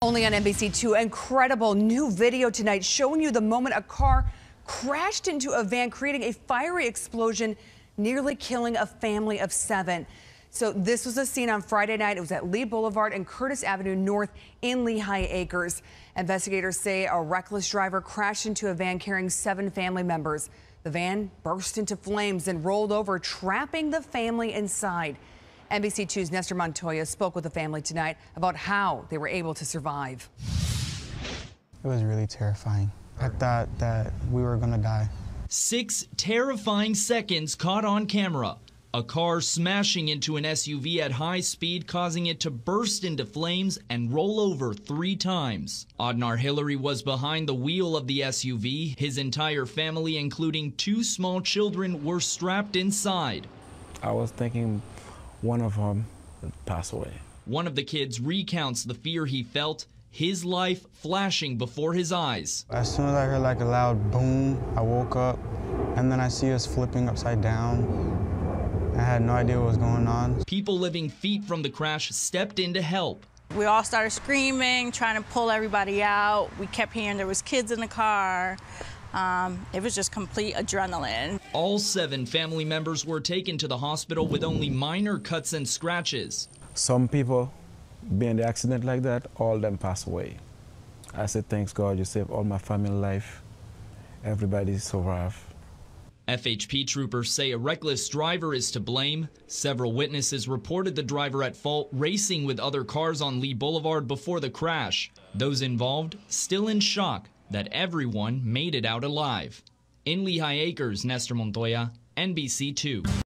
Only on NBC2, incredible new video tonight showing you the moment a car crashed into a van, creating a fiery explosion, nearly killing a family of 7. So this was a scene on Friday night. It was at Lee Boulevard and Curtis Avenue North in Lehigh Acres. Investigators say a reckless driver crashed into a van carrying 7 family members. The van burst into flames and rolled over, trapping the family inside. NBC2's Nestor Montoya spoke with the family tonight about how they were able to survive. It was really terrifying. I thought that we were gonna die. 6 terrifying seconds caught on camera. A car smashing into an SUV at high speed, causing it to burst into flames and roll over 3 times. Adnar Hillary was behind the wheel of the SUV. His entire family, including 2 small children, were strapped inside. I was thinking one of them would pass away. One of the kids recounts the fear he felt, his life flashing before his eyes. As soon as I heard like a loud boom, I woke up, and then I see us flipping upside down. I had no idea what was going on. People living feet from the crash stepped in to help. We all started screaming, trying to pull everybody out. We kept hearing there was kids in the car. It was just complete adrenaline. All 7 family members were taken to the hospital with only minor cuts and scratches. Some people, being the accident like that, all of them pass away. I said, thanks God, you saved all my family life. Everybody survived. FHP troopers say a reckless driver is to blame. Several witnesses reported the driver at fault, racing with other cars on Lee Boulevard before the crash. Those involved still in shock that everyone made it out alive. In Lehigh Acres, Nestor Montoya, NBC2.